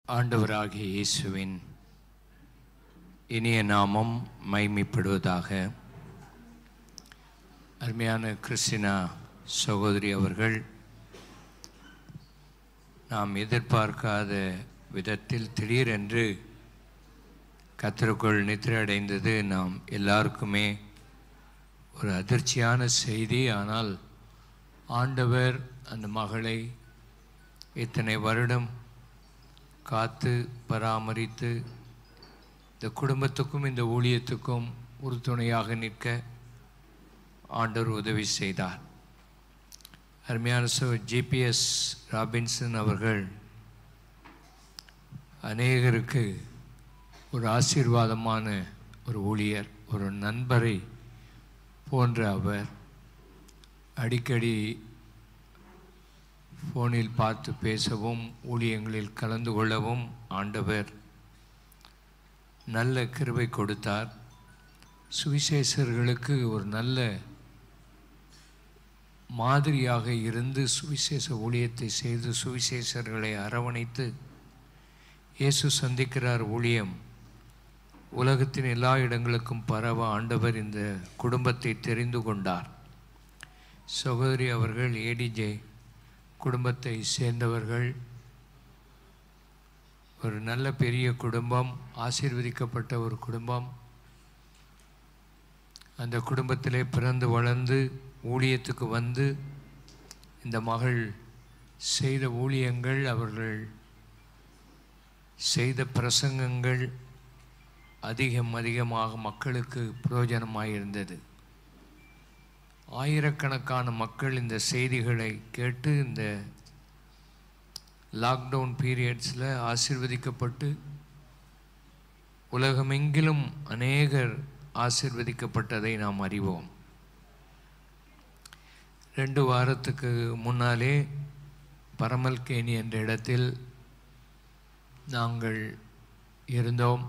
ஆண்டவராகிய இயேசுவின் இனிய நாமம் மகிமைப்படுவதாக. அருமையான கிறிஸ்டினா சகோதரி அவர்கள் நாம் எதிர்பார்க்காத விதத்தில் திடீரென்று கர்த்தருக்குள் நித்திரை அடைந்தது நாம் எல்லாருக்குமே ஒரு அதிர்ச்சியான செய்தி. ஆனால் ஆண்டவர் அந்த மகளை இத்தனை வருடம் காத்து பராமரித்து இந்த குடும்பத்துக்கும் இந்த ஊழியத்துக்கும் உறுதுணையாக நிற்க ஆண்டவர் உதவி செய்தார். அருமையான ஜிபிஎஸ் ராபின்சன் அவர்கள் அநேகருக்கு ஒரு ஆசீர்வாதமான ஒரு ஊழியர், ஒரு நண்பரை போன்ற அவர். அடிக்கடி ஃபோனில் பார்த்து பேசவும் ஊழியங்களில் கலந்து கொள்ளவும் ஆண்டவர் நல்ல கிருபை கொடுத்தார். சுவிசேஷர்களுக்கு ஒரு நல்ல மாதிரியாக இருந்து சுவிசேஷ ஊழியத்தை செய்து சுவிசேஷர்களை அரவணைத்து இயேசு சந்திக்கிறார் ஊழியம் உலகத்தின் எல்லா இடங்களுக்கும் பரவ ஆண்டவர் இந்த குடும்பத்தை தெரிந்து கொண்டார். சகோதரி அவர்கள் ஏடிஜே குடும்பத்தை சேர்ந்தவர்கள். ஒரு நல்ல பெரிய குடும்பம், ஆசீர்வதிக்கப்பட்ட ஒரு குடும்பம். அந்த குடும்பத்திலே பிறந்து வளர்ந்து ஊழியத்துக்கு வந்து இந்த மகள் செய்த ஊழியங்கள், அவர்கள் செய்த பிரசங்கங்கள் அதிகமாக மக்களுக்கு பிரயோஜனமாக இருந்தது. ஆயிரக்கணக்கான மக்கள் இந்த செய்திகளை கேட்டு இந்த லாக்டவுன் பீரியட்ஸில் ஆசீர்வதிக்கப்பட்டு உலகமெங்கிலும் அநேகர் ஆசீர்வதிக்கப்பட்டதை நாம் அறிவோம். 2 வாரத்துக்கு முன்னாலே பரமல்கேணி என்ற இடத்தில் நாங்கள் இருந்தோம்.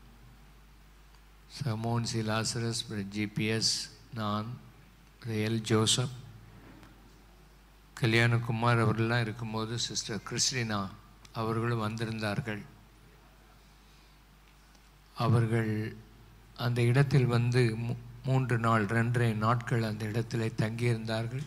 மோன்சி லாசரஸ், ஜிபிஎஸ், நான், எல் ஜோசப், கல்யாணகுமார் அவர்களெலாம் இருக்கும்போது சிஸ்டர் கிறிஸ்டினா அவர்களும் வந்திருந்தார்கள். அவர்கள் அந்த இடத்தில் வந்து 3 நாள் 2.5 நாட்கள் அந்த இடத்துல தங்கியிருந்தார்கள்.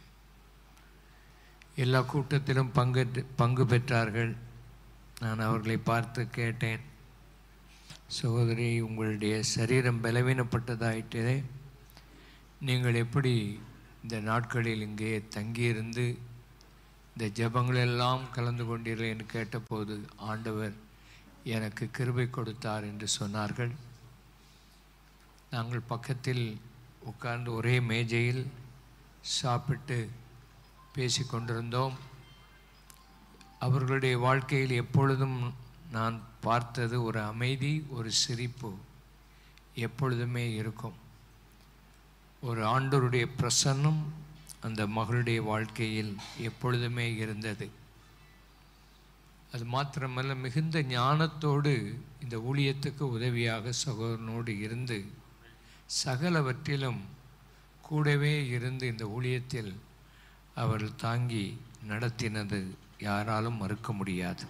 எல்லா கூட்டத்திலும் பங்கு பெற்றார்கள். நான் அவர்களை பார்த்து கேட்டேன், சகோதரி, உங்களுடைய சரீரம் பலவீனப்பட்டதாயிட்டே, நீங்கள் எப்படி இந்த நாட்களில் இங்கே தங்கியிருந்து இந்த ஜெபங்களெல்லாம் கலந்து கொண்டீர்கள் என்று கேட்டபோது ஆண்டவர் எனக்கு கிருபை கொடுத்தார் என்று சொன்னார்கள். நாங்கள் பக்கத்தில் உட்கார்ந்து ஒரே மேஜையில் சாப்பிட்டு பேசி கொண்டிருந்தோம். அவர்களுடைய வாழ்க்கையில் எப்பொழுதும் நான் பார்த்தது ஒரு அமைதி, ஒரு சிரிப்பு எப்பொழுதுமே இருக்கும். ஒரு ஆண்டவருடைய பிரசன்னம் அந்த மகளுடைய வாழ்க்கையில் எப்பொழுதுமே இருந்தது. அது மாத்திரமல்ல, மிகுந்த ஞானத்தோடு இந்த ஊழியத்துக்கு உதவியாக சகோதரனோடு இருந்து சகலவற்றிலும் கூடவே இருந்து இந்த ஊழியத்தில் அவர்கள் தாங்கி நடத்தினது யாராலும் மறுக்க முடியாது.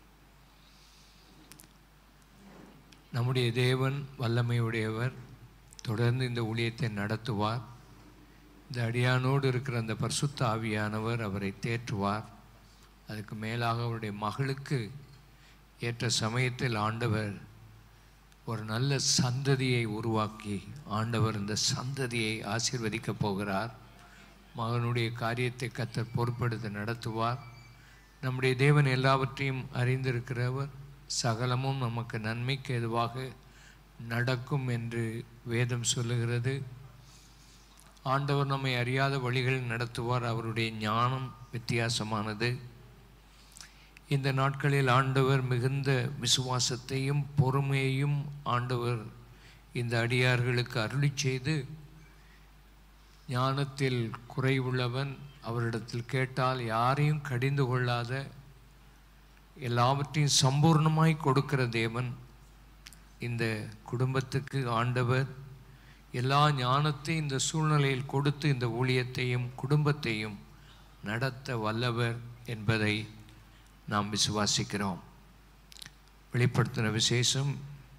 நம்முடைய தேவன் வல்லமையுடையவர், தொடர்ந்து இந்த ஊழியத்தை நடத்துவார். இந்த அடியானோடு இருக்கிற அந்த பரிசுத்த ஆவியானவர் அவரை தேற்றுவார். அதுக்கு மேலாக அவருடைய மகளுக்கு ஏற்ற சமயத்தில் ஆண்டவர் ஒரு நல்ல சந்ததியை உருவாக்கி ஆண்டவர் இந்த சந்ததியை ஆசீர்வதிக்கப் போகிறார். மகனுடைய காரியத்தை கர்த்தர் பொறுப்பெடுத்து நடத்துவார். நம்முடைய தேவன் எல்லாவற்றையும் அறிந்திருக்கிறவர். சகலமும் நமக்கு நன்மைக்கு எதுவாக நடக்கும் என்று வேதம் சொல்லுகிறது. ஆண்டவர் நம்மை அறியாத வழிகள் நடத்துவார். அவருடைய ஞானம் வித்தியாசமானது. இந்த நாட்களில் ஆண்டவர் மிகுந்த விசுவாசத்தையும் பொறுமையையும் ஆண்டவர் இந்த அடியார்களுக்கு அருளி செய்து, ஞானத்தில் குறைவுள்ளவன், அவரிடத்தில் கேட்டால் யாரையும் கடிந்து கொள்ளாத, எல்லாவற்றையும் சம்பூர்ணமாய் கொடுக்கிற தேவன் இந்த குடும்பத்துக்கு ஆண்டவர் எல்லா ஞானத்தையும் இந்த சூழ்நிலையில் கொடுத்து இந்த ஊழியத்தையும் குடும்பத்தையும் நடத்த வல்லவர் என்பதை நாம் விசுவாசிக்கிறோம். வெளிப்படுத்தின விசேஷம்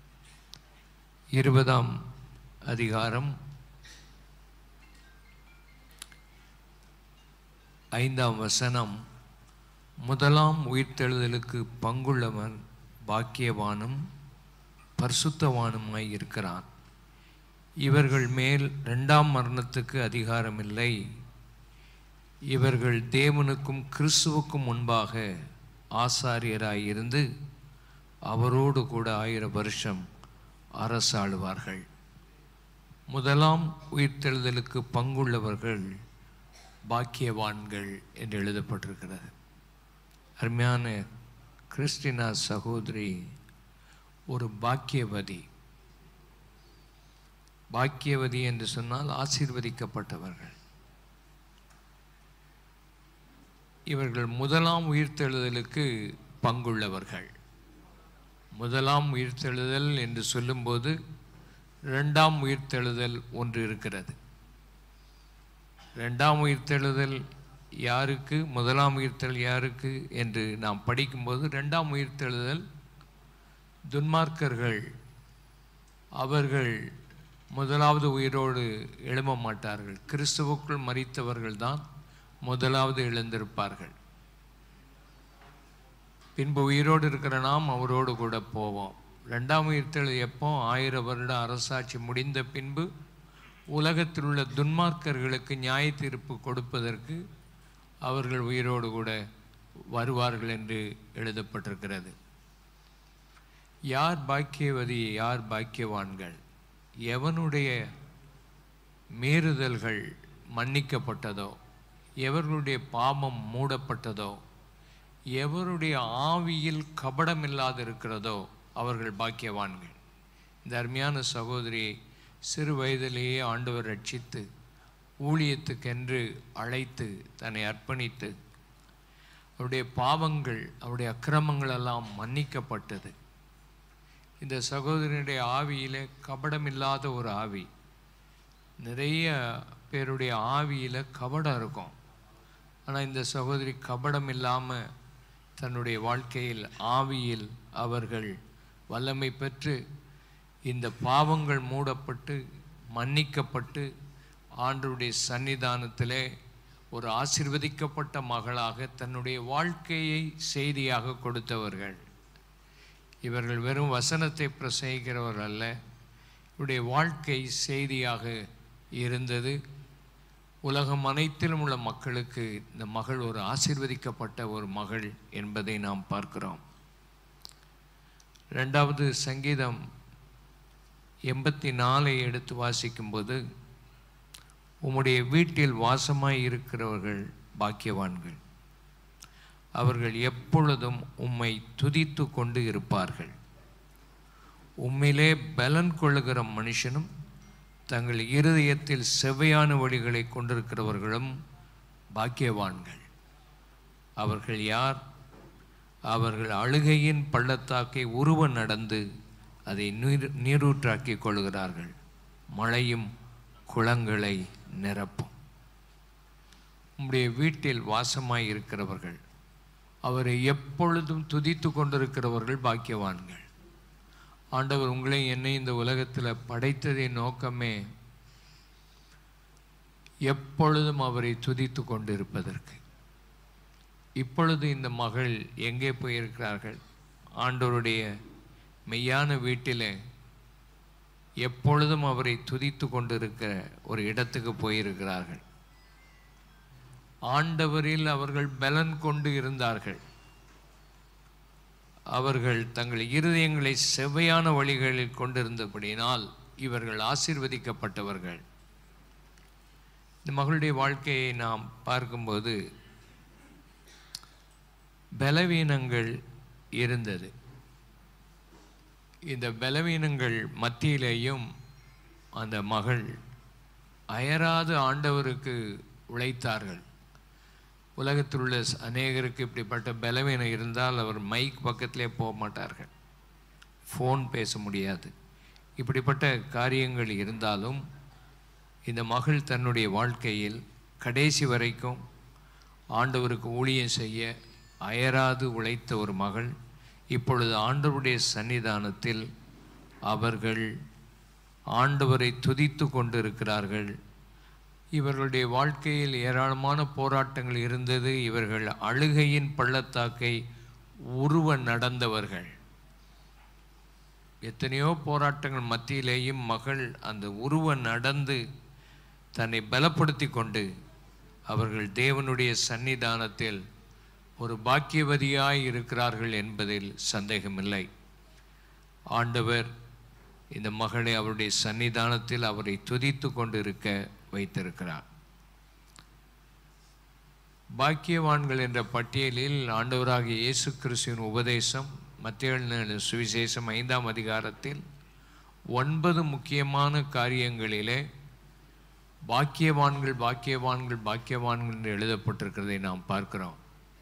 20ஆம் அதிகாரம் 5ஆம் வசனம், முதலாம் உயிர்த்தெழுதலுக்கு பங்குள்ளவன் பாக்கியவானும் பரிசுத்தவானுமாய் இருக்கிறான். இவர்கள் மேல் 2ஆம் மரணத்துக்கு அதிகாரமில்லை. இவர்கள் தேவனுக்கும் கிறிஸ்துவுக்கும் முன்பாக ஆசாரியராய் இருந்து அவரோடு கூட 1000 வருஷம் அரசாளுவார்கள். முதலாம் உயிர்த்தெழுதலுக்கு பங்குள்ளவர்கள் பாக்கியவான்கள் என்று எழுதப்பட்டிருக்கிறது. அருமையான கிறிஸ்டினா சகோதரி ஒரு பாக்கியவதி. பாக்கியவதி என்று சொன்னால் ஆசீர்வதிக்கப்பட்டவர்கள். இவர்கள் முதலாம் உயிர்த்தெழுதலுக்கு பங்குள்ளவர்கள். முதலாம் உயிர்த்தெழுதல் என்று சொல்லும்போது 2ஆம் உயிர்த்தெழுதல் ஒன்று இருக்கிறது. 2ஆம் உயிர்த்தெழுதல் யாருக்கு, முதலாம் உயிர்த்தெழுதல் யாருக்கு என்று நாம் படிக்கும்போது, 2ஆம் உயிர்த்தெழுதல் துன்மார்க்கர்கள், அவர்கள் முதலாவது உயிரோடு எழும்ப மாட்டார்கள். கிறிஸ்துவுக்குள் மரித்தவர்கள் தான் முதலாவது எழுந்திருப்பார்கள். பின்பு உயிரோடு இருக்கிற நாம் அவரோடு கூட போவோம். 2ஆம் உயிர்த்தெழுதல் எப்போ? 1000 வருட அரசாட்சி முடிந்த பின்பு உலகத்தில் உள்ள துன்மார்க்கர்களுக்கு நியாய தீர்ப்பு கொடுப்பதற்கு அவர்கள் உயிரோடு கூட வருவார்கள் என்று எழுதப்பட்டிருக்கிறது. யார் பாக்கியவதி, யார் பாக்கியவான்கள்? எவனுடைய மீறுதல்கள் மன்னிக்கப்பட்டதோ, எவர்களுடைய பாவம் மூடப்பட்டதோ, எவருடைய ஆவியில் கபடம் இல்லாதிருக்கிறதோ அவர்கள் பாக்கியவான்கள். இந்த அருமையான சகோதரியை சிறு வயதிலேயே ஆண்டவர் ரட்சித்து ஊழியத்துக்கென்று அழைத்து தன்னை அர்ப்பணித்து அவருடைய பாவங்கள், அவருடைய அக்கிரமங்கள் எல்லாம் மன்னிக்கப்பட்டது. இந்த சகோதரனுடைய ஆவியில் கபடமில்லாத ஒரு ஆவி. நிறைய பேருடைய ஆவியில் கபடம் இருக்கும். ஆனால் இந்த சகோதரி கபடம் இல்லாமல் தன்னுடைய வாழ்க்கையில் ஆவியில் அவர்கள் வல்லமை பெற்று இந்த பாவங்கள் மூடப்பட்டு மன்னிக்கப்பட்டு ஆண்டவருடைய சன்னிதானத்திலே ஒரு ஆசீர்வதிக்கப்பட்ட மகளாக தன்னுடைய வாழ்க்கையை செய்தியாக கொடுத்தவர்கள். இவர்கள் வெறும் வசனத்தை பிரசங்கிக்கிறவர்கள் அல்ல, இவருடைய வாழ்க்கை செய்தியாக இருந்தது. உலகம் அனைத்திலும் உள்ள மக்களுக்கு இந்த மகள் ஒரு ஆசீர்வதிக்கப்பட்ட ஒரு மகள் என்பதை நாம் பார்க்கிறோம். 2வது சங்கீதம் 84 எடுத்து வாசிக்கும்போது, உம்முடைய வீட்டில் வாசமாய் இருக்கிறவர்கள் பாக்கியவான்கள், அவர்கள் எப்பொழுதும் உம்மை துதித்து கொண்டு இருப்பார்கள். உம்மிலே பலன் கொள்ளுகிற மனுஷனும் தங்கள் இருதயத்தில் செவ்வையான வழிகளை கொண்டிருக்கிறவர்களும் பாக்கியவான்கள். அவர்கள் யார்? அவர்கள் அழுகையின் பள்ளத்தாக்கை உருவ நடந்து அதை நீரூற்றாக்கி கொள்கிறார்கள். மழையும் குளங்களை நிரப்பும். உம்முடைய வீட்டில் வாசமாய் இருக்கிறவர்கள், அவரை எப்பொழுதும் துதித்து கொண்டிருக்கிறவர்கள் பாக்கியவான்கள். ஆண்டவர் உங்களை என்னை இந்த உலகத்தில் படைத்ததின் நோக்கமே எப்பொழுதும் அவரை துதித்து கொண்டிருப்பதற்கு. இப்பொழுது இந்த மகள் எங்கே போயிருக்கிறார்கள்? ஆண்டவருடைய மெய்யான வீட்டில் எப்பொழுதும் அவரை துதித்து கொண்டிருக்கிற ஒரு இடத்துக்கு போயிருக்கிறார்கள். ஆண்டவரில் அவர்கள் பலன் கொண்டு இருந்தார்கள். அவர்கள் தங்கள் இருதயங்களை செவ்வையான வழிகளில் கொண்டிருந்தபடியினால் இவர்கள் ஆசீர்வதிக்கப்பட்டவர்கள். இந்த மகளுடைய வாழ்க்கையை நாம் பார்க்கும்போது பலவீனங்கள் இருந்தது. இந்த பலவீனங்கள் மத்தியிலேயும் அந்த மகள் அயராது ஆண்டவருக்கு உழைத்தார்கள். உலகத்தில் உள்ள அநேகருக்கு இப்படிப்பட்ட பலவீனம் இருந்தால் அவர் மைக் பக்கத்திலே போக மாட்டார்கள், ஃபோன் பேச முடியாது. இப்படிப்பட்ட காரியங்கள் இருந்தாலும் இந்த மகள் தன்னுடைய வாழ்க்கையில் கடைசி வரைக்கும் ஆண்டவருக்கு ஊழியம் செய்ய அயராது உழைத்த ஒரு மகள். இப்பொழுது ஆண்டவருடைய சன்னிதானத்தில் அவர்கள் ஆண்டவரை துதித்து கொண்டிருக்கிறார்கள். இவர்களுடைய வாழ்க்கையில் ஏராளமான போராட்டங்கள் இருந்தது. இவர்கள் அழுகையின் பள்ளத்தாக்கை உருவ நடந்தவர்கள். எத்தனையோ போராட்டங்கள் மத்தியிலேயும் மகள் அந்த உருவ நடந்து தன்னை பலப்படுத்தி கொண்டு அவர்கள் தேவனுடைய சன்னிதானத்தில் ஒரு பாக்கியவதியாய் இருக்கிறார்கள் என்பதில் சந்தேகமில்லை. ஆண்டவர் இந்த மகளை அவருடைய சன்னிதானத்தில் அவரை துதித்து கொண்டு இருக்க வைத்திருக்கிறார். பாக்கியவான்கள் என்ற பட்டியலில் ஆண்டவராகிய இயேசு கிறிஸ்துவின் உபதேசம் மத்தேயு சுவிசேஷம் 5ஆம் அதிகாரத்தில் 9 முக்கியமான காரியங்களிலே பாக்கியவான்கள் பாக்கியவான்கள் பாக்கியவான்கள் என்று எழுதப்பட்டிருக்கிறதை நாம் பார்க்கிறோம்.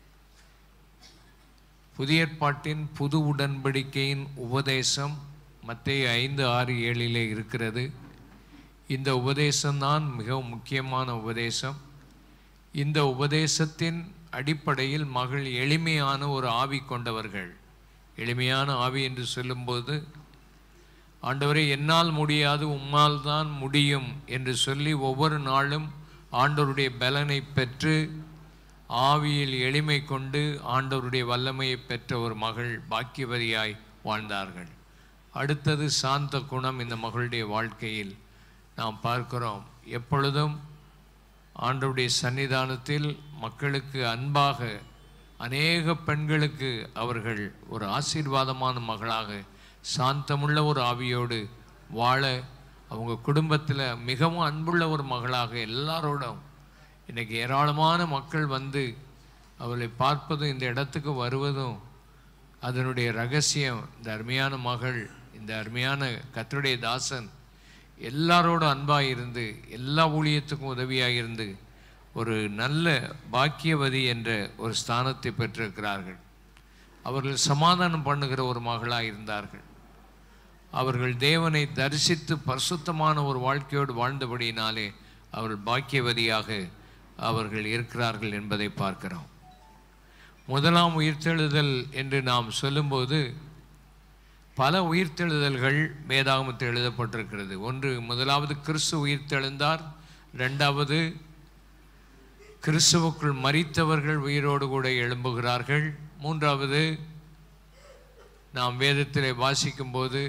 புதிய ஏற்பாட்டின் புது உடன்படிக்கையின் உபதேசம் மத்தேயு 5:6-7 இருக்கிறது. இந்த உபதேசம்தான் மிகவும் முக்கியமான உபதேசம். இந்த உபதேசத்தின் அடிப்படையில் மகள் எளிமையான ஒரு ஆவி கொண்டவர்கள். எளிமையான ஆவி என்று சொல்லும்போது, ஆண்டவரே என்னால் முடியாது உம்மால் தான் முடியும் என்று சொல்லி ஒவ்வொரு நாளும் ஆண்டவருடைய பலனை பெற்று ஆவியில் எளிமை கொண்டு ஆண்டவருடைய வல்லமையை பெற்ற ஒரு மகள் பாக்கியவதியாய் வாழ்ந்தார்கள். அடுத்தது சாந்த குணம். இந்த மகளுடைய வாழ்க்கையில் நாம் பார்க்கிறோம். எப்பொழுதும் ஆண்டவருடைய சன்னிதானத்தில் மக்களுக்கு அன்பாக, அநேக பெண்களுக்கு அவர்கள் ஒரு ஆசீர்வாதமான மகளாக, சாந்தமுள்ள ஒரு ஆவியோடு வாழ, அவங்க குடும்பத்தில் மிகவும் அன்புள்ள ஒரு மகளாக எல்லாரோடும். இன்றைக்கி ஏராளமான மக்கள் வந்து அவளை பார்ப்பதும் இந்த இடத்துக்கு வருவதும் அதனுடைய ரகசியம். இந்த அருமையான மகள், இந்த அருமையான கர்த்தருடைய தாசன் எல்லாரோடும் அன்பாக இருந்து, எல்லா ஊழியத்துக்கும் உதவியாக இருந்து ஒரு நல்ல பாக்கியவதி என்ற ஒரு ஸ்தானத்தை பெற்றிருக்கிறார்கள். அவர்கள் சமாதானம் பண்ணுகிற ஒரு மகளாக இருந்தார்கள். அவர்கள் தேவனை தரிசித்து பரிசுத்தமான ஒரு வாழ்க்கையோடு வாழ்ந்தபடியினாலே அவர்கள் பாக்கியவதியாக அவர்கள் இருக்கிறார்கள் என்பதை பார்க்கிறோம். முதலாம் உயிர்த்தெழுதல் என்று நாம் சொல்லும்போது பல உயிர்த்தெழுதல்கள் வேதாகமத்தில் எழுதப்பட்டிருக்கிறது. ஒன்று, முதலாவது கிறிஸ்து உயிர்த்தெழுந்தார். இரண்டாவது, கிறிஸ்துவுக்குள் மரித்தவர்கள் உயிரோடு கூட எழும்புகிறார்கள். மூன்றாவது, நாம் வேதத்திலே வாசிக்கும்போது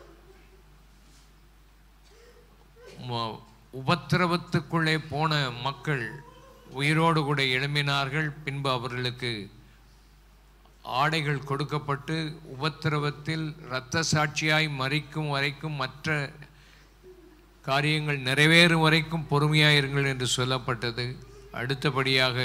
உபத்திரவத்துக்குள்ளே போன மக்கள் உயிரோடு கூட எழும்பினார்கள். பின்பு அவர்களுக்கு ஆடைகள் கொடுக்கப்பட்டு உபத்திரவத்தில் இரத்த சாட்சியாய் மரிக்கும் வரைக்கும், மற்ற காரியங்கள் நிறைவேறும் வரைக்கும் பொறுமையாயிருங்கள் என்று சொல்லப்பட்டது. அடுத்தபடியாக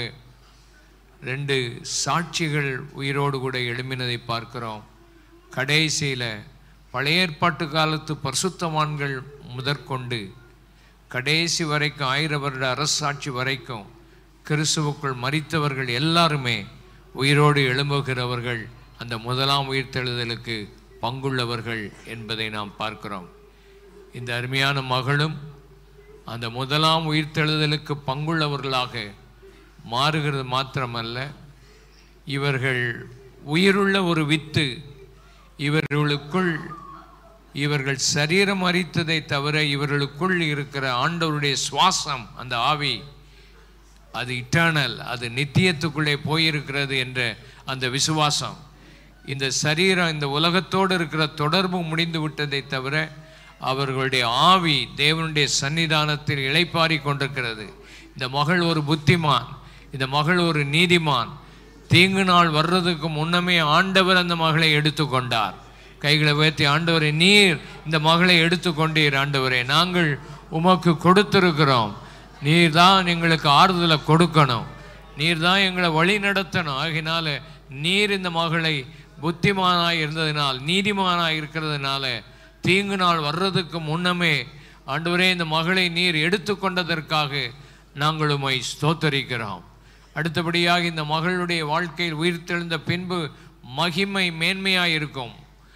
2 சாட்சிகள் உயிரோடு கூட எழும்பினதை பார்க்கிறோம். கடைசியில் பழைய ஏற்பாட்டு காலத்து பரிசுத்தவான்கள் முதற்கொண்டு கடைசி வரைக்கும் 1000 வருட அரசாட்சி வரைக்கும் கிறிஸ்துவுக்குள் மரித்தவர்கள் எல்லாருமே உயிரோடு எழும்புகிறவர்கள், அந்த முதலாம் உயிர்த்தெழுதலுக்கு பங்குள்ளவர்கள் என்பதை நாம் பார்க்கிறோம். இந்த அருமையான மகளும் அந்த முதலாம் உயிர்த்தெழுதலுக்கு பங்குள்ளவர்களாக மாறுகிறது மாத்திரமல்ல, இவர்கள் உயிருள்ள ஒரு வித்து. இவர்களுக்குள் இவர்கள் சரீரம் அரித்ததை தவிர இவர்களுக்குள் இருக்கிற ஆண்டவருடைய சுவாசம், அந்த ஆவி, அது இட்டர்னல், அது நித்தியத்துக்குள்ளே போயிருக்கிறது என்ற அந்த விசுவாசம். இந்த சரீரம் இந்த உலகத்தோடு இருக்கிற தொடர்பு முடிந்து விட்டதை தவிர அவர்களுடைய ஆவி தேவனுடைய சன்னிதானத்தில் இளைப்பாரி கொண்டிருக்கிறது. இந்த மகள் ஒரு புத்திமான், இந்த மகள் ஒரு நீதிமான். தீங்கு நாள் வர்றதுக்கு முன்னமே ஆண்டவர் அந்த மகளை எடுத்துக்கொண்டார். கைகளை உயர்த்தி, ஆண்டவரே நீர் இந்த மகளை எடுத்துக்கொண்டீர், ஆண்டவரே நாங்கள் உமக்கு கொடுத்திருக்கிறோம், நீர் தான் எங்களுக்கு ஆறுதலை கொடுக்கணும், நீர் தான் எங்களை வழி நடத்தணும். ஆகினால நீர் இந்த மகளை புத்திமானாய் இருந்ததினால், நீதிமானாய் இருக்கிறதுனால, தீங்கு நாள் வர்றதுக்கு முன்னமே ஆண்டவரே இந்த மகளை நீர் எடுத்துக்கொண்டதற்காக நாங்கள் உம்மை ஸ்தோத்தரிக்கிறோம். அடுத்தபடியாக இந்த மகளுடைய வாழ்க்கையில் உயிர்த்தெழுந்த பின்பு மகிமை மேன்மையாக இருக்கும்.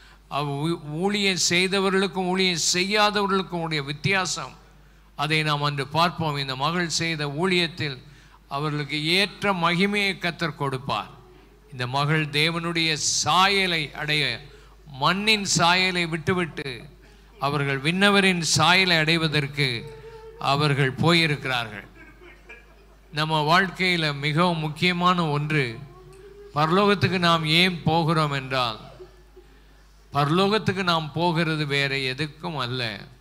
ஊழியம் செய்தவர்களுக்கும் ஊழியம் செய்யாதவர்களுக்கும் உடைய வித்தியாசம், அதை நாம் அன்று பார்ப்போம். இந்த மகள் செய்த ஊழியத்தில் அவர்களுக்கு ஏற்ற மகிமையை கர்த்தர் கொடுப்பார். இந்த மகள் தேவனுடைய சாயலை அடைய, மண்ணின் சாயலை விட்டுவிட்டு அவர்கள் விண்ணவரின் சாயலை அடைவதற்கு அவர்கள் போயிருக்கிறார்கள். நம்ம வாழ்க்கையில் மிகவும் முக்கியமான ஒன்று, பரலோகத்துக்கு நாம் ஏன் போகிறோம் என்றால், பரலோகத்துக்கு நாம் போகிறது வேற எதுக்கும் அல்ல.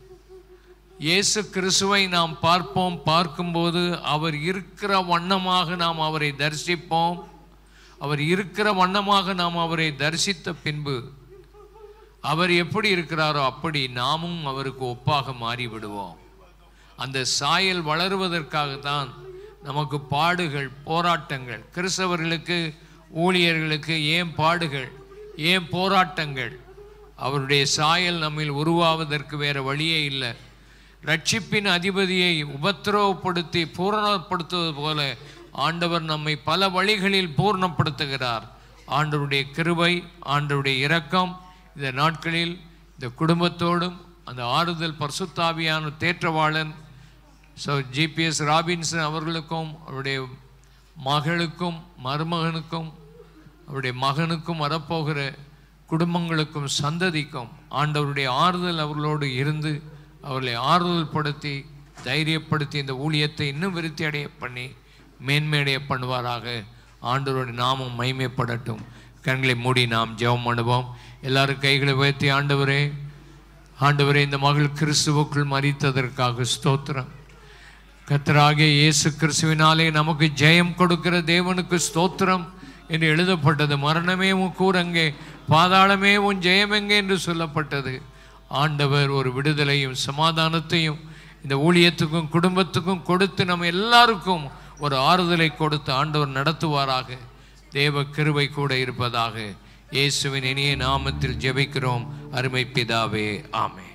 இயேசு கிறிஸ்துவை நாம் பார்ப்போம். பார்க்கும்போது அவர் இருக்கிற வண்ணமாக நாம் அவரை தரிசிப்போம். அவர் இருக்கிற வண்ணமாக நாம் அவரை தரிசித்த பின்பு அவர் எப்படி இருக்கிறாரோ அப்படி நாமும் அவருக்கு ஒப்பாக மாறிவிடுவோம். அந்த சாயல் வளருவதற்காகத்தான் நமக்கு பாடுகள், போராட்டங்கள். கிறிஸ்தவர்களுக்கு, ஊழியர்களுக்கு ஏன் பாடுகள், ஏன் போராட்டங்கள்? அவருடைய சாயல் நம்மில் உருவாவதற்கு வேற வழியே இல்லை. ரட்சிப்பின் அதிபதியை உபத்திரவப்படுத்தி பூரணப்படுத்துவது போல ஆண்டவர் நம்மை பல வழிகளில் பூர்ணப்படுத்துகிறார். ஆண்டவருடைய கிருபை, ஆண்டவருடைய இரக்கம் இந்த நாட்களில் இந்த குடும்பத்தோடும் அந்த ஆறுதல் பரிசுத்தாவியான தேற்றவாளன் ஜிபிஎஸ் ராபின்சன் அவர்களுக்கும் அவருடைய மகளுக்கும் மருமகனுக்கும் அவருடைய மகனுக்கும் வரப்போகிற குடும்பங்களுக்கும் சந்ததிக்கும் ஆண்டவருடைய ஆறுதல் அவர்களோடு இருந்து அவர்களை ஆறுதல் படுத்தி தைரியப்படுத்தி இந்த ஊழியத்தை இன்னும் விருத்தி அடைய பண்ணி மேன்மையடைய பண்ணுவாராக. ஆண்டவருடைய நாமம் மகிமைப்படட்டும். கண்களை மூடி நாம் ஜெபம் பண்ணுவோம். எல்லாரும் கைகளை உயர்த்தி, ஆண்டவரே, ஆண்டவரே, இந்த மகள் கிறிஸ்துவுக்குள் மரித்ததற்காக ஸ்தோத்திரம். கர்த்தராகிய இயேசு கிறிஸ்துவினாலே நமக்கு ஜெயம் கொடுக்கிற தேவனுக்கு ஸ்தோத்திரம் என்று எழுதப்பட்டது. மரணமே உன் கூரங்கே, பாதாளமே உன் ஜெயமெங்கே என்று சொல்லப்பட்டது. ஆண்டவர் ஒரு விடுதலையும் சமாதானத்தையும் இந்த ஊழியத்துக்கும் குடும்பத்துக்கும் கொடுத்து நம்ம எல்லாருக்கும் ஒரு ஆறுதலை கொடுத்து ஆண்டவர் நடத்துவாராக. தேவ கிருபை கூட இருப்பதாக. இயேசுவின் இனிய நாமத்தில் ஜெபிக்கிறோம் அருமை பிதாவே, ஆமென்.